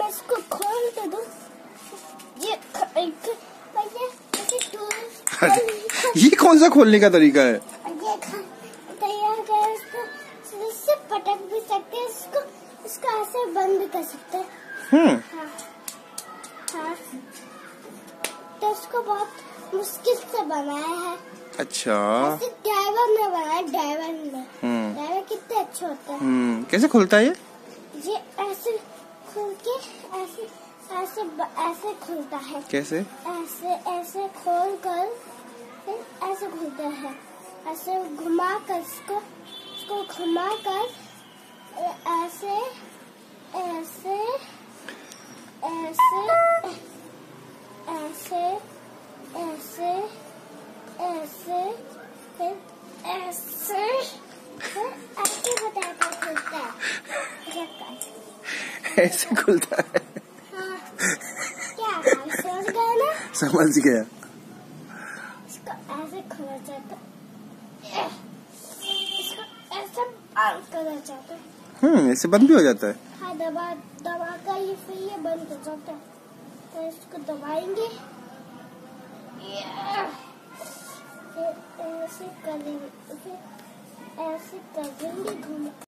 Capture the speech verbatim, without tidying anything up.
इसको खोल के दूं। ये ये कौन सा खोलने का तरीका है? ये तैयार कर, इसको इससे पटक भी सकते हैं, इसको इसको ऐसे बंद कर सकते हैं। हम्म हाँ हाँ, तो इसको बहुत मुश्किल से बनाया है। अच्छा, ऐसे ड्राइवर ने बनाया, ड्राइवर ने। हम्म ड्राइवर कितने अच्छे होते हैं। हम्म कैसे खुलता है ये? ये ऐसे खुल के ऐसे ऐसे ऐसे खुलता है। कैसे? ऐसे ऐसे खोल कर फिर ऐसे खुलता है। ऐसे घुमा कर इसको इसको घुमा कर ऐसे ऐसे ऐसे ऐसे ऐसे ऐसे फिर ऐसे फिर ऐसे बताकर खुलता है। ऐसे खुलता है? हाँ, क्या समझ गए ना? समझ गया। इसको ऐसे खोला जाता है, इसको ऐसे बंद करा जाता है। हम्म ऐसे बंद भी हो जाता है? हाँ, दबा दबा कर ये फिर ये बंद हो जाता है। तो इसको दबाएंगे, फिर ऐसे करेंगे, फिर ऐसे करेंगे घुमा